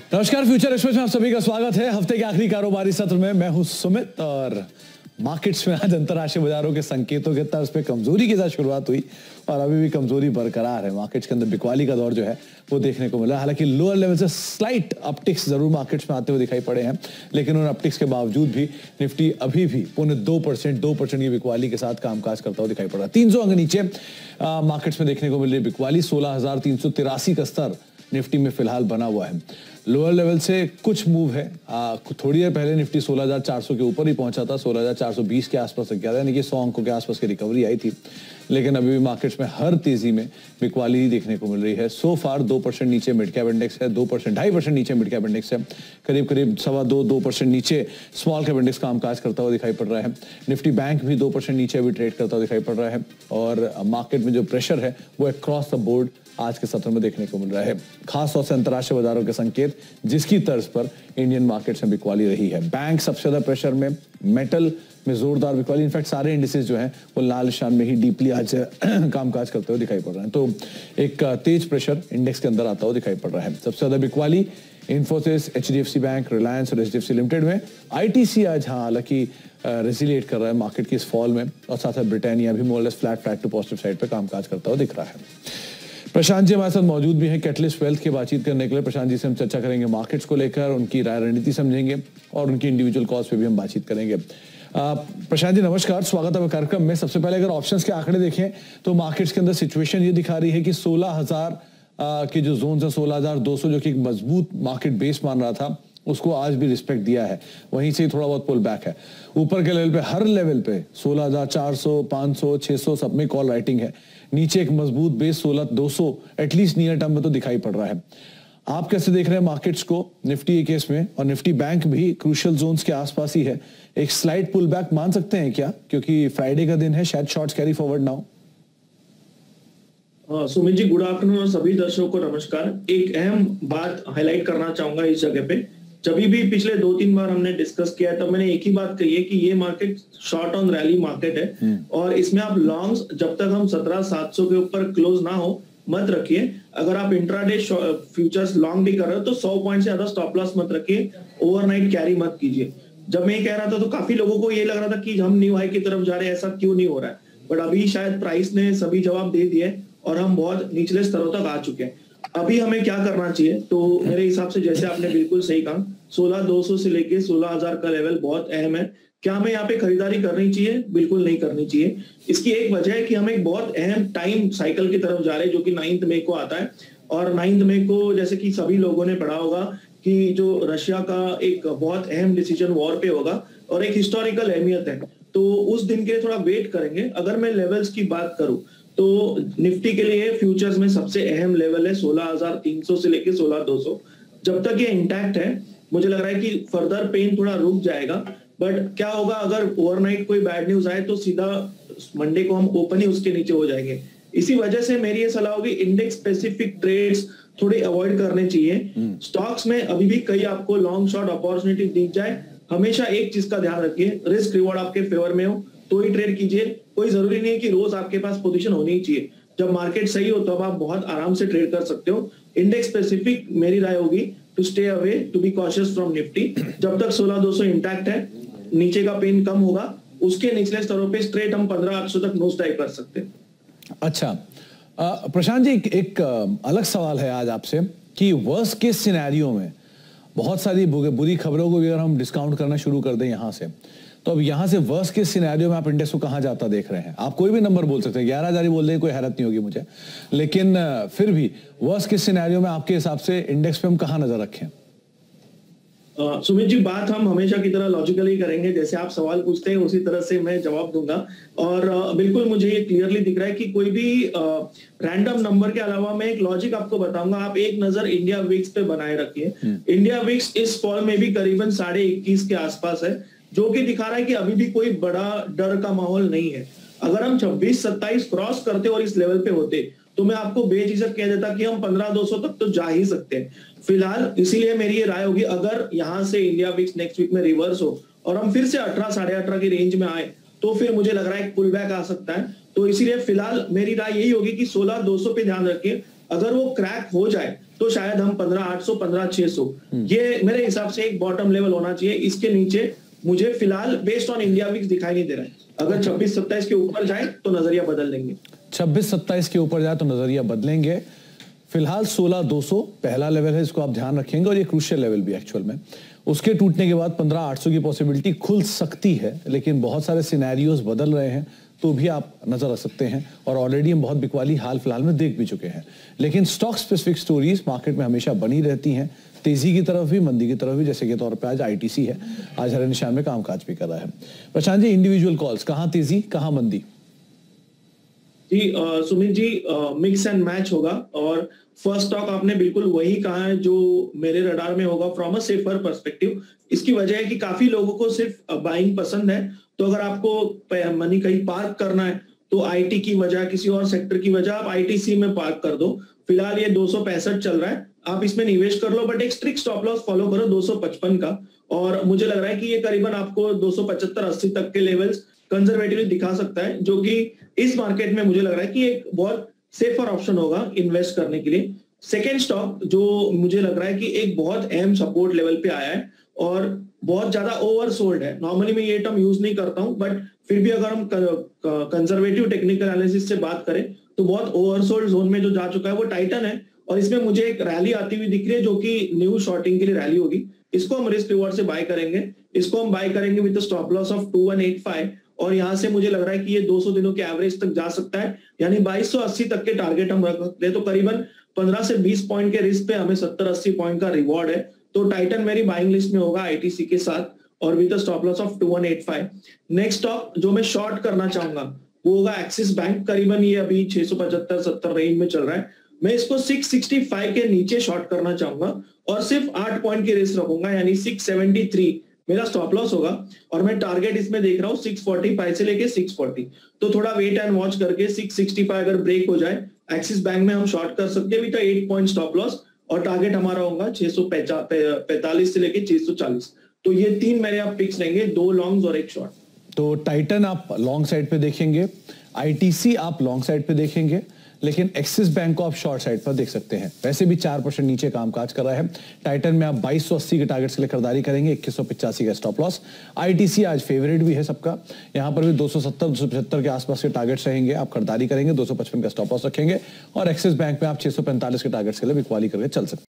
नमस्कार, future express में आप सभी का स्वागत है। हफ्ते के आखिरी कारोबारी सत्र में मैं हूं सुमित और मार्केट्स में आज अंतरराष्ट्रीय बाजारों के संकेतों के तर्ज पे कमजोरी के साथ शुरुआत हुई और अभी भी कमजोरी बरकरार है। मार्केट्स के अंदर बिकवाली का दौर जो है वो देखने को मिला। हालांकि लोअर लेवल से स्लाइट अपटिक्स जरूर मार्केट्स में आते हुए दिखाई पड़े हैं, लेकिन उन अपटिक्स के बावजूद भी निफ्टी अभी भी 2% की बिकवाली के साथ कामकाज करता हुआ दिखाई पड़ रहा है। 300 अंक नीचे मार्केट्स में देखने को मिल रही बिकवाली। 16,383 का स्तर निफ्टी में फिलहाल बना हुआ है। लोअर लेवल से कुछ मूव है। थोड़ी देर पहले निफ्टी 16,400 के ऊपर ही पहुंचा था, 16,420 के आसपास गया था, यानी कि 100 अंकों के आसपास की रिकवरी आई थी। लेकिन अभी भी मार्केट्स में हर तेजी में बिकवाली ही देखने को मिल रही है। सो फार 2% नीचे मिड कैप इंडेक्स है, 2.5% नीचे मिड कैप इंडेक्स है, करीब 2% नीचे स्मॉल कैप इंडेक्स कामकाज करता हुआ दिखाई पड़ रहा है। निफ्टी बैंक भी 2% नीचे अभी ट्रेड करता हुआ दिखाई पड़ रहा है और मार्केट में जो प्रेशर है वो अक्रॉस द बोर्ड आज के सत्र में देखने को मिल रहा है। खास तौर से अंतरराष्ट्रीय बाजारों के संकेत जिसकी तर्ज पर इंडियन मार्केट्स में बिकवाली रही है। बैंक सबसे ज्यादा प्रेशर में, मेटल में जोरदार बिकवाली। इनफैक्ट सारे इंडिसेस जो हैं वो लाल निशान में ही डीपली आज कामकाज करते हुए दिखाई पड़ रहे हैं। तो एक तेज प्रेशर इंडेक्स के अंदर आता हुआ दिखाई पड़ रहा है। सबसे ज्यादा बिकवाली इन्फोसिस, एचडीएफसी बैंक, रिलायंस और एचडीएफसी लिमिटेड में। आईटीसी आज हालांकि रेजिलिएट कर रहा है मार्केट की इस फॉल में और साथ साथ ब्रिटानिया भी more less flat to positive side पे कामकाज करता हुआ दिख रहा है। प्रशांत जी हमारे साथ मौजूद भी हैं कैटलिस्ट वेल्थ की बातचीत करने के लिए। प्रशांत जी से हम चर्चा करेंगे मार्केट्स को लेकर, उनकी राय रणनीति समझेंगे और उनकी इंडिविजुअल कॉल्स पे भी हम बातचीत करेंगे। प्रशांत जी नमस्कार, स्वागत है कार्यक्रम में। सबसे पहले अगर ऑप्शंस के आंकड़े देखें तो मार्केट्स के अंदर सिचुएशन ये दिखा रही है कि 16,000 के जो जोन है 16,200 जो कि एक मजबूत मार्केट बेस मान रहा था उसको आज भी रिस्पेक्ट दिया है। वहीं से थोड़ा बहुत पुल बैक है। ऊपर के लेवल पे, हर लेवल पे 16,400, 500, 600 सब में कॉल राइटिंग है। नीचे एक मजबूत बेस 16,200 एटलीस्ट नियर टर्म में तो दिखाई पड़ रहा है। आप कैसे देख रहे हैं मार्केट्स को निफ्टी के केस में? और निफ्टी बैंक भी क्रूशियल जोन्स के आसपास ही है। एक स्लाइड पुल बैक मान सकते हैं क्या, क्योंकि फ्राइडे का दिन है, शायद shorts carry forward now? Sumit ji good afternoon और सभी दर्शकों को नमस्कार। एक अहम बात हाईलाइट करना चाहूंगा इस जगह पे। जब भी पिछले 2-3 बार हमने डिस्कस किया तब मैंने एक ही बात कही है कि ये market short on rally market है और इसमें आप लॉन्ग्स जब तक हम 17,700 के ऊपर क्लोज ना हो मत रखिए। अगर आप इंट्राडे फ्यूचर्स लॉन्ग भी कर रहे हो तो 100 पॉइंट से ज्यादा स्टॉप लॉस मत रखिए, ओवरनाइट कैरी मत कीजिए। जब मैं कह रहा था तो काफी लोगों को ये लग रहा था कि हम न्यू हाई की तरफ जा रहे हैं, ऐसा क्यों नहीं हो रहा है। बट अभी शायद प्राइस ने सभी जवाब दे दिए और हम बहुत निचले स्तरों तक आ चुके हैं। अभी हमें क्या करना चाहिए? तो मेरे हिसाब से जैसे आपने बिल्कुल सही कहा, 16,200 से लेके 16,000 का लेवल बहुत अहम है। क्या हमें यहाँ पे खरीदारी करनी चाहिए? बिल्कुल नहीं करनी चाहिए। इसकी एक वजह है कि हम एक बहुत अहम टाइम साइकिल की तरफ जा रहे हैं जो कि 9 मई को आता है। और 9 मई को जैसे कि सभी लोगों ने पढ़ा होगा कि जो रशिया का एक बहुत अहम डिसीजन वॉर पे होगा और एक हिस्टोरिकल अहमियत है, तो उस दिन के लिए थोड़ा वेट करेंगे। अगर मैं लेवल्स की बात करूं तो निफ्टी के लिए फ्यूचर्स में सबसे अहम लेवल है 16,300 से लेके 16,200। जब तक ये इंटैक्ट है मुझे लग रहा है कि फर्दर पेन थोड़ा रुक जाएगा। बट क्या होगा अगर ओवरनाइट कोई बैड न्यूज आए तो सीधा मंडे को हम ओपन ही उसके नीचे हो जाएंगे। इसी वजह से मेरी ये सलाह होगी इंडेक्स स्पेसिफिक ट्रेड्स थोड़े अवॉइड करने चाहिए। स्टॉक्स में अभी भी कई आपको लॉन्ग शॉर्ट अपॉर्चुनिटी दिख जाए, हमेशा एक चीज का ध्यान रखिए, रिस्क रिवॉर्ड आपके फेवर में हो तो ही ट्रेड कीजिए। कोई जरूरी नहीं है कि रोज आपके पास पोजीशन होनी ही चाहिए। जब मार्केट सही हो तब आप बहुत आराम से ट्रेड कर सकते हो। इंडेक्स स्पेसिफिक मेरी राय होगी to stay away, to be cautious from Nifty. जब तक 16,200 इंटैक्ट है, नीचे का पेन कम होगा, उसके निचले स्तरों पे स्ट्रेट हम 15,800 तक नोज डाइव कर सकते हैं। अच्छा प्रशांत जी, एक अलग सवाल है आज आपसे कि वर्स्ट केस सिनेरियो में बहुत सारी बुरी खबरों को भी अगर हम डिस्काउंट करना शुरू कर दें यहां से, तो अब यहां से वर्स्ट केस सिनेरियो में आप इंडेक्स को कहां जाता देख रहे हैं? आप कोई भी नंबर बोल सकते हैं, 11,000 बोल दें, कोई हैरत नहीं होगी मुझे। लेकिन फिर भी वर्स्ट केस सिनेरियो में आपके हिसाब से इंडेक्स पे हम कहां नजर रखें? सुमित जी बात हम हमेशा की तरह लॉजिकली करेंगे। जैसे आप सवाल पूछते हैं उसी तरह से मैं जवाब दूंगा। और बिल्कुल मुझे ये क्लियरली दिख रहा है कि कोई भी रैंडम नंबर के अलावा मैं एक लॉजिक आपको बताऊंगा। आप एक नजर इंडिया विक्स पे बनाए रखिए। इंडिया विक्स इस फॉल में भी करीबन 21.5 के आसपास है, जो कि दिखा रहा है कि अभी भी कोई बड़ा डर का माहौल नहीं है। अगर हम 26-27 क्रॉस करते और इस लेवल पे होते तो मैं आपको बेझिझक कह देता कि हम 15,200 तक तो जा ही सकते हैं। फिलहाल इसीलिए मेरी ये राय होगी, अगर यहां से इंडिया विक्स नेक्स्ट वीक में रिवर्स हो और हम फिर से 18, 18.5 की रेंज में आए तो फिर मुझे लग रहा है पुल बैक आ सकता है। तो इसीलिए फिलहाल मेरी राय यही होगी कि 16,200 पे ध्यान रखिए। अगर वो क्रैक हो जाए तो शायद हम 15,800 15,600 ये मेरे हिसाब से एक बॉटम लेवल होना चाहिए। इसके नीचे मुझे फिलहाल बेस्ड ऑन इंडिया विक्स दिखाई नहीं दे रहा है। अगर 26-27 के ऊपर जाए तो नजरिया बदल देंगे। 26-27 के ऊपर जाए तो नजरिया बदलेंगे। फिलहाल 16,200 पहला लेवल है, इसको आप ध्यान रखेंगे, और ये क्रूशियल लेवल भी एक्चुअल में। उसके टूटने के बाद 15,800 की पॉसिबिलिटी खुल सकती है, लेकिन बहुत सारे सिनेरियोज बदल रहे हैं, तो भी आप नजर रख सकते हैं। और ऑलरेडी हम बहुत बिकवाली हाल फिलहाल में देख भी चुके हैं। लेकिन स्टॉक स्पेसिफिक स्टोरीज मार्केट में हमेशा बनी रहती हैं, तेजी की तरफ भी, मंदी की तरफ भी। जैसे के तौर पे आज आईटीसी है, आज हरे निशान में कामकाज भी कर रहा है। प्रशांत जी, इंडिविजुअल कॉल्स, कहां तेजी कहां मंदी? जी Sumit ji, mix and match होगा। और फर्स्ट स्टॉक आपने बिल्कुल वही कहा है जो मेरे रडार में होगा फ्रॉम अ सेफर पर्सपेक्टिव। इसकी वजह है कि काफी लोगों को सिर्फ बाइंग पसंद है, तो अगर आपको मनी कहीं पार्क करना है तो आईटी की वजह, किसी और सेक्टर की वजह, आप आईटीसी में पार्क कर दो। फिलहाल ये 265 चल रहा है, आप इसमें निवेश कर लो, बट एक स्ट्रिक्ट स्टॉप लॉस फॉलो करो 255 का। और मुझे लग रहा है कि ये करीबन आपको 275-80 तक के लेवल्स कंजर्वेटिवली दिखा सकता है, जो कि इस मार्केट में मुझे लग रहा है कि एक बहुत सेफर ऑप्शन होगा इन्वेस्ट करने के लिए। सेकेंड स्टॉक जो मुझे लग रहा है कि एक बहुत अहम सपोर्ट लेवल पे आया है और बहुत ज्यादा ओवरसोल्ड है। नॉर्मली मैं ये टर्म यूज नहीं करता हूं, बट फिर भी अगर हम कंजर्वेटिव टेक्निकल एनालिसिस से बात करें तो बहुत ओवरसोल्ड जोन में जो जा चुका है वो टाइटन है। और इसमें मुझे एक रैली आती हुई दिख रही है, जो कि न्यू शॉर्टिंग के लिए रैली होगी। इसको हम रिस्क रिवॉर्ड से बाय करेंगे। इसको हम बाय करेंगे विद स्टॉप लॉस ऑफ 2185, और यहां से मुझे लग रहा है कि ये 200 दिनों के एवरेज तक जा सकता है, यानी 2280 तक के टारगेट हम रख सकते हैं। तो करीबन 15 से 20 पॉइंट के रिस्क पे हमें 70-80 पॉइंट का रिवॉर्ड है। तो टाइटन मेरी बाइंग लिस्ट में होगा आईटीसी के साथ, और with stop loss of 2185। Next stock जो मैं शॉर्ट करना चाहूंगा वो होगा एक्सिस बैंक। करीबन ये अभी 675-70 रेंज में चल रहा है। मैं इसको 665 के नीचे शॉर्ट करना चाहूंगा और सिर्फ 8 पॉइंट की रिस्क रखूंगा, यानी 673 मेरा स्टॉप लॉस होगा। और मैं टारगेट इसमें देख रहा हूँ 645 से लेके 640। तो थोड़ा वेट एंड वॉच करके 665 अगर ब्रेक हो जाए एक्सिस बैंक में हम शॉर्ट कर सकते हैं विद 8 पॉइंट स्टॉप लॉस, और टारगेट हमारा होगा 645 से लेके 640। तो ये 3 मेरे आप पिक्स रहेंगे, 2 लॉन्ग्स और 1 शॉर्ट। तो टाइटन आप लॉन्ग साइड पे देखेंगे, आईटीसी आप लॉन्ग साइड पे देखेंगे, लेकिन एक्सिस बैंक को आप शॉर्ट साइड पर देख सकते हैं। वैसे भी 4% नीचे कामकाज कर रहा है। टाइटन में आप 2280 के टारगेट्स के लिए खरीदारी करेंगे, 2185 का स्टॉप लॉस। आईटीसी आज फेवरेट भी है सबका, यहां पर भी 270-275 के आसपास के टारगेट्स रहेंगे, आप खरीदारी करेंगे, 255 का स्टॉप लॉस रखेंगे, और एक्सिस बैंक में आप 645 के टारगेट्स के लिए बिकवाली करके चल सकते हैं।